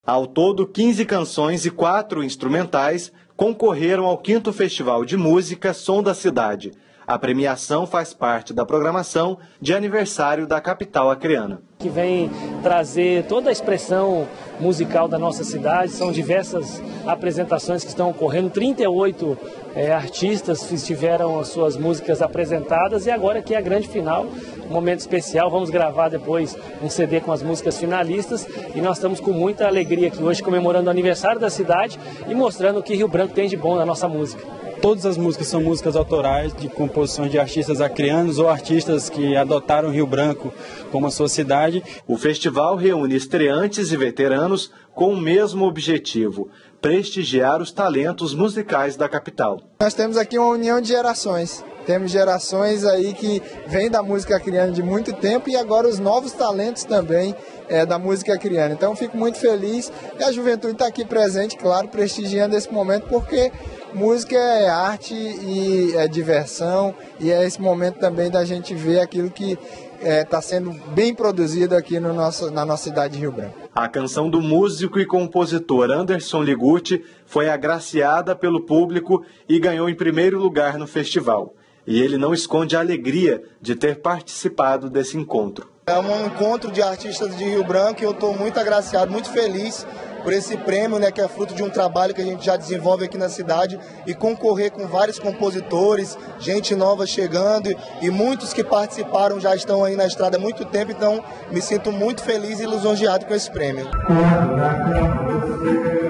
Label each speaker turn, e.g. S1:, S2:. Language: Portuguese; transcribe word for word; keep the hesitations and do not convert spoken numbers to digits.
S1: Ao todo, quinze canções e quatro instrumentais concorreram ao quinto Festival de Música Som da Cidade. A premiação faz parte da programação de aniversário da capital acreana.
S2: Que vem trazer toda a expressão musical da nossa cidade. São diversas apresentações que estão ocorrendo, trinta e oito é, artistas tiveram as suas músicas apresentadas e agora aqui é a grande final, um momento especial. Vamos gravar depois um C D com as músicas finalistas e nós estamos com muita alegria aqui hoje comemorando o aniversário da cidade e mostrando o que Rio Branco tem de bom na nossa música.
S3: Todas as músicas são músicas autorais de composições de artistas acreanos ou artistas que adotaram Rio Branco como a sua cidade.
S1: O festival reúne estreantes e veteranos com o mesmo objetivo: prestigiar os talentos musicais da capital.
S4: Nós temos aqui uma união de gerações. Temos gerações aí que vêm da música acreana de muito tempo e agora os novos talentos também é, da música acreana. Então fico muito feliz e a juventude está aqui presente, claro, prestigiando esse momento, porque música é arte e é diversão e é esse momento também da gente ver aquilo que está é, sendo bem produzido aqui no nosso, na nossa cidade de Rio Branco.
S1: A canção do músico e compositor Anderson Ligutti foi agraciada pelo público e ganhou em primeiro lugar no festival. E ele não esconde a alegria de ter participado desse encontro.
S5: É um encontro de artistas de Rio Branco e eu estou muito agraciado, muito feliz por esse prêmio, né, que é fruto de um trabalho que a gente já desenvolve aqui na cidade e concorrer com vários compositores, gente nova chegando e muitos que participaram já estão aí na estrada há muito tempo, então me sinto muito feliz e lisonjeado com esse prêmio.